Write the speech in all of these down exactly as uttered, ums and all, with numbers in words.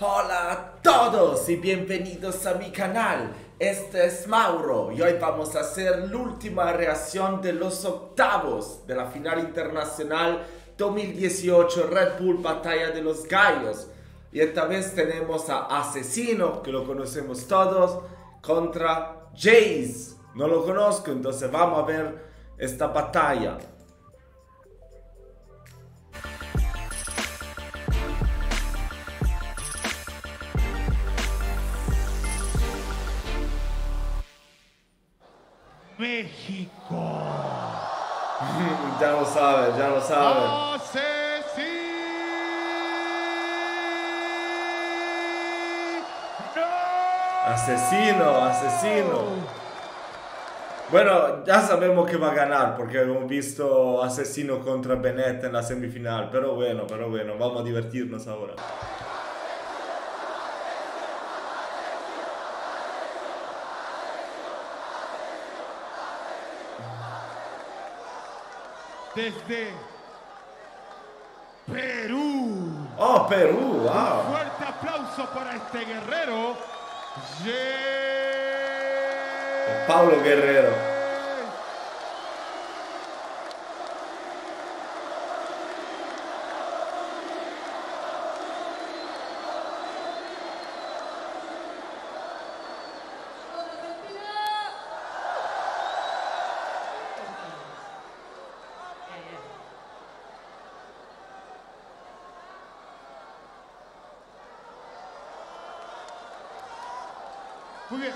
Hola a todos y bienvenidos a mi canal. Este es Mauro y hoy vamos a hacer la última reacción de los octavos de la final internacional dos mil dieciocho Red Bull Batalla de los Gallos. Y esta vez tenemos a Asesino, que lo conocemos todos, contra Jace. No lo conozco, entonces vamos a ver esta batalla. México. Ya lo saben, ya lo saben. Asesino. Asesino, asesino. Bueno, ya sabemos que va a ganar porque hemos visto Asesino contra Bennett en la semifinal. Pero bueno, pero bueno, vamos a divertirnos ahora. Desde Perú. Oh, Perú, wow. Un fuerte aplauso para este guerrero. Paulo Guerrero. Muy bien.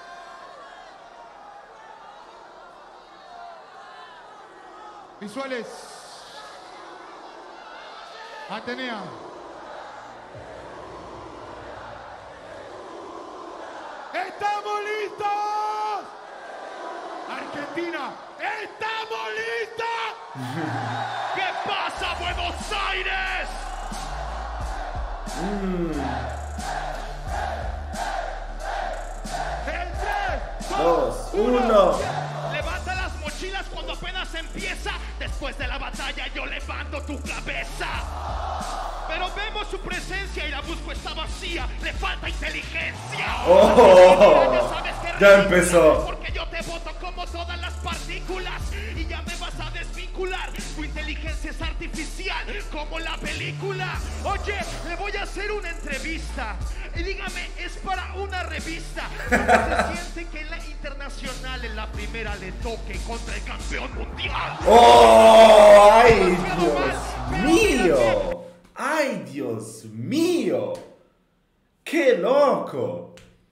Visuales. Atenea. ¡Estamos listos! Argentina, ¡estamos listos! ¿Qué pasa, Buenos Aires? Mm. Dos, uno. Levanta las mochilas cuando apenas empieza. Después de la batalla yo levanto tu cabeza. Pero vemos su presencia y la busco está vacía. Le falta inteligencia. Oh, ya sabes que ya empezó. Porque yo te voto como todas las partículas. Y ya me vas a desvincular. Tu inteligencia es artificial como la película. Oye, le voy a hacer una entrevista. Y dígame, es para una revista. ¿Cómo se siente que en la internacional en la primera le toque contra el campeón mundial? ¡Oh! ¡Ay, Dios mío! ¡Ay, Dios mío! ¡Qué loco!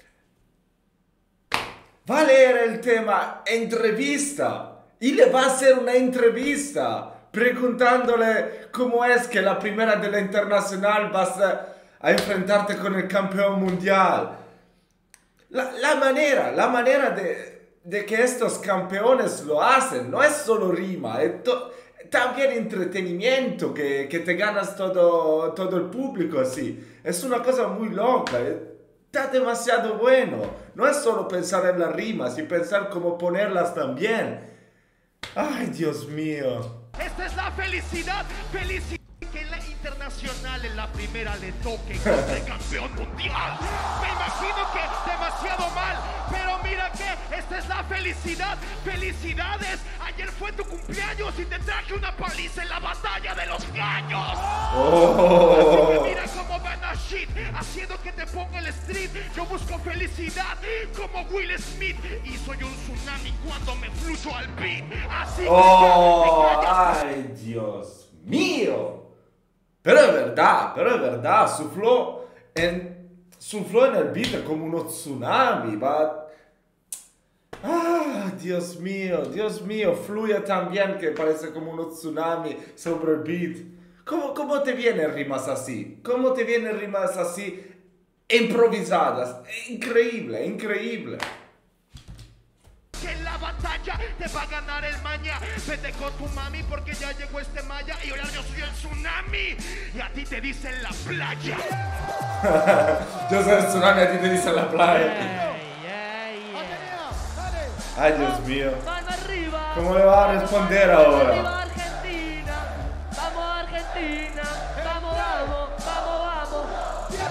Va a leer el tema entrevista y le va a hacer una entrevista preguntándole cómo es que la primera de la internacional vas a, a enfrentarte con el campeón mundial. La, la manera, la manera de, de que estos campeones lo hacen no es solo rima, es to, también entretenimiento, que, que te ganas todo, todo el público así. Es una cosa muy loca, está demasiado bueno. No es solo pensar en las rimas y pensar cómo ponerlas también. Ay, Dios mío. Esta es la felicidad, felicidad. Que en la internacional en la primera le toque contra el campeón mundial. Me imagino que demasiado mal, pero mira que esta es la felicidad. Felicidades, ayer fue tu cumpleaños y te traje una paliza en la batalla de los gallos. Oh. Así que mira cómo van a shit, haciendo que te ponga el street. Yo busco felicidad como Will Smith y soy un tsunami cuando me fluyo al beat. Así que oh, ya te callas. Ay, Dios mío. Pero es verdad, pero es verdad, su flow en, su flow en el beat es como uno tsunami, va... Ah, Dios mío, Dios mío, fluye tan bien que parece como un tsunami sobre el beat. ¿Cómo, cómo te vienen rimas así? ¿Cómo te vienen rimas así improvisadas? Increíble, increíble. Que en la batalla te va a ganar el maña. Vete con tu mami porque ya llegó este maya y ahora yo soy el tsunami y a ti te dicen la playa. Yo soy el tsunami y a ti te dicen la playa. Ey, ey, ey. Ay, Dios mío. Mano arriba. ¿Cómo le va a responder ahora? Arriba Argentina. Vamos Argentina. Vamos, vamos, vamos, vamos.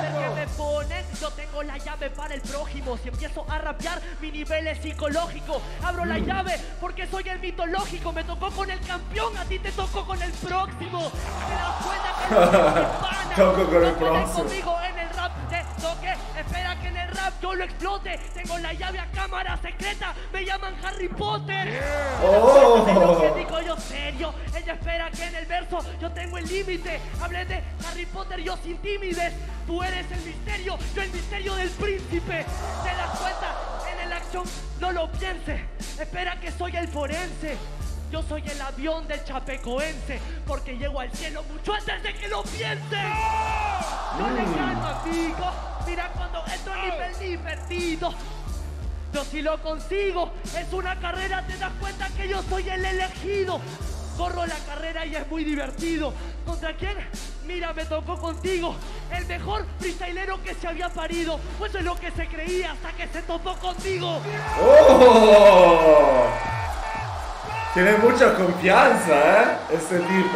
ver qué me ponen, yo tengo la llave para el prójimo. Si empiezo a rapear, mi nivel es psicológico. Abro la llave porque soy el mitológico. Me tocó con el campeón, a ti te tocó con el próximo. Te das cuenta que no soy mi pana. Toco con el No puedes próximo. conmigo en el rap, te toque. Espera que en el rap yo lo explote. Tengo la llave a cámara secreta. Me llaman Harry Potter. Oh. De lo que digo yo serio. Ella espera que en el verso yo tengo el límite. Hablé de Harry Potter, yo sin timidez. Tú eres el misterio, yo el misterio del príncipe. ¿Te das cuenta? En el acción no lo piense. Espera que soy el forense. Yo soy el avión del chapecoense, porque llego al cielo mucho antes de que lo piense. Yo le gano, amigo. Mira cuando entro en nivel divertido. Yo si lo consigo, es una carrera, te das cuenta que yo soy el elegido. Corro la carrera y es muy divertido. ¿Contra quién? Mira, me tocó contigo. El mejor freestylero que se había parido. Pues es lo que se creía hasta que se topó contigo. ¡Oh! Tiene mucha confianza, ¿eh? Este tipo.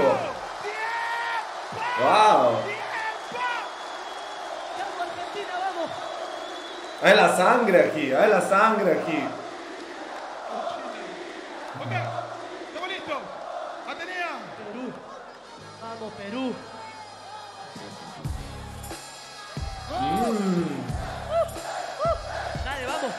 ¡Wow! Vamos, Argentina, vamos. Hay la sangre aquí, hay la sangre aquí. Ok, estamos listos. Atenea. Perú. Vamos, Perú. Mm. Dale, vamos.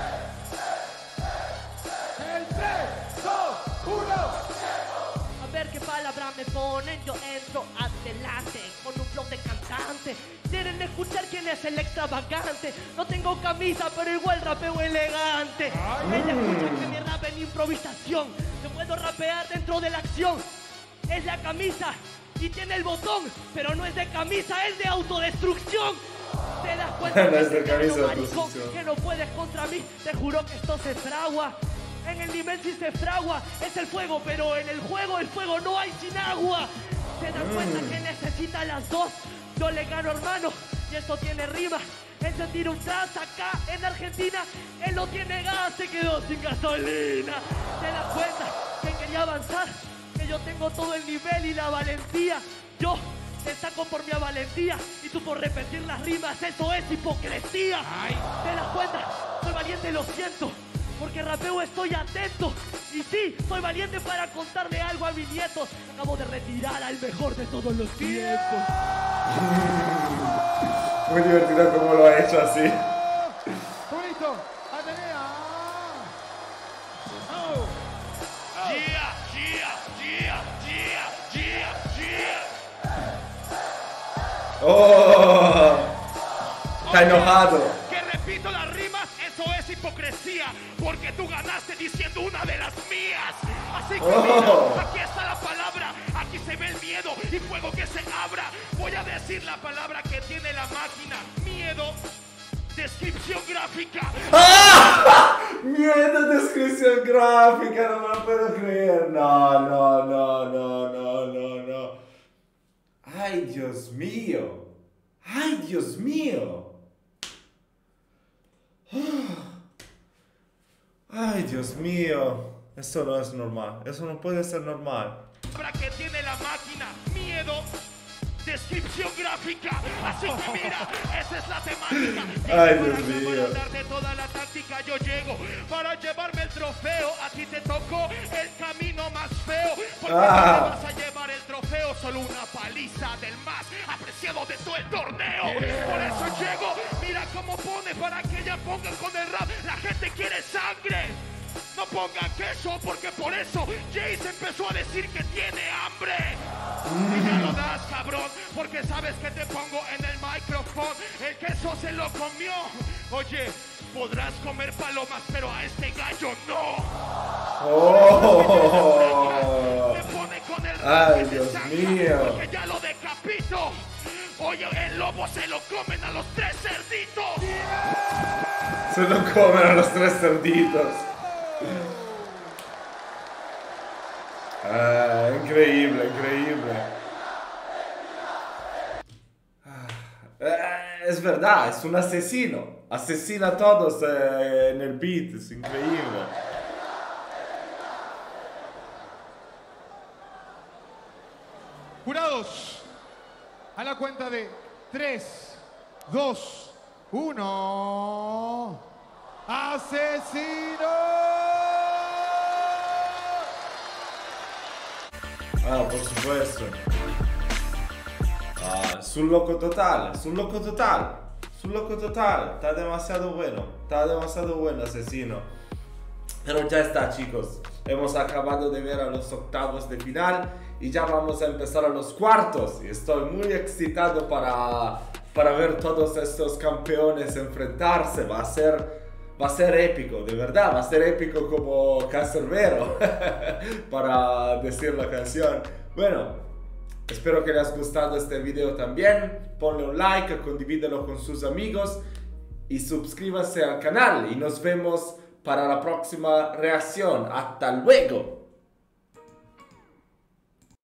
En tres, dos, uno. A ver qué palabra me ponen, yo entro adelante con un flow de cantante. Quieren escuchar quién es el extravagante. No tengo camisa, pero igual rapeo elegante. Ella escucha que mi rap en improvisación. Yo puedo rapear dentro de la acción. Es la camisa y tiene el botón, pero no es de camisa, es de autodestrucción. Te das cuenta No que es de te camisa quiero, de maricón, autodestrucción. que no puedes contra mí. Te juro que esto se fragua. En el nivel sí se fragua, es el fuego, pero en el juego el fuego no hay sin agua. Te das cuenta que necesita las dos. Yo le gano, hermano, y esto tiene rima. Él se tira un tras acá en Argentina. Él no tiene gas, se quedó sin gasolina. Te das cuenta que quería avanzar, que yo tengo todo el nivel y la valentía. Yo te saco por mi valentía y tú por repetir las rimas. Eso es hipocresía. Te das cuenta, soy valiente, lo siento. Porque rapeo estoy atento. Y sí, soy valiente para contarle algo a mis nietos. Acabo de retirar al mejor de todos los tiempos. Muy divertido como lo ha hecho así. ¿Estamos listos? Atenea. Oh. Yeah, yeah, yeah, yeah, yeah, yeah. ¡Oh! Está enojado. Que repito las rimas, eso es hipocresía, porque tú ganaste diciendo una de las mías. Así que Oh. mira, aquí está la palabra, aquí se ve el miedo y fuego que se abra. Voy a decir la palabra que tiene la máquina, miedo. Descripción gráfica. ¡Ah! Miedo, descripción gráfica, no me lo puedo creer. No, no, no, no, no, no, no. Ay, Dios mío. Ay, Dios mío. Ay, Dios mío. Eso no es normal. Eso no puede ser normal. Palabra que tiene la máquina, miedo. Descripción gráfica, así que mira, esa es la temática. Ay, Para Dios acabar, mío. darte toda la táctica, yo llego para llevarme el trofeo. A ti te tocó el camino más feo, porque Ah. no te vas a llevar el trofeo, solo una paliza del más apreciado de todo el torneo. Por eso llego, mira cómo pone para que ella ponga con el rap. La gente quiere sangre. No pongan queso, porque por eso Jace empezó a decir que tiene hambre. Y me lo das, cabrón, porque sabes que te pongo en el micrófono. El queso se lo comió. Oye, podrás comer palomas, pero a este gallo no. Oh. Me pone con el Ay, rap que Dios te saca, mío. porque ya lo decapito. Oye, el lobo se lo comen a los tres cerditos. Se lo comen a los tres cerditos. Ah, increíble, increíble. Ah, eh, es verdad, es un asesino. Asesina a todos eh, en el beat, es increíble. Jurados, a la cuenta de tres, dos, uno. ¡Asesino! Ah, por supuesto. Ah, sul loco total, sul loco total, sul loco total. Está demasiado bueno, está demasiado bueno, Asesino. Pero ya está, chicos. Hemos acabado de ver a los octavos de final y ya vamos a empezar a los cuartos. Y estoy muy excitado para, para ver todos estos campeones enfrentarse. Va a ser... Va a ser épico, de verdad, va a ser épico como Cancerbero, para decir la canción. Bueno, espero que les haya gustado este video también. Ponle un like, condivídelo con sus amigos y suscríbanse al canal. Y nos vemos para la próxima reacción. ¡Hasta luego!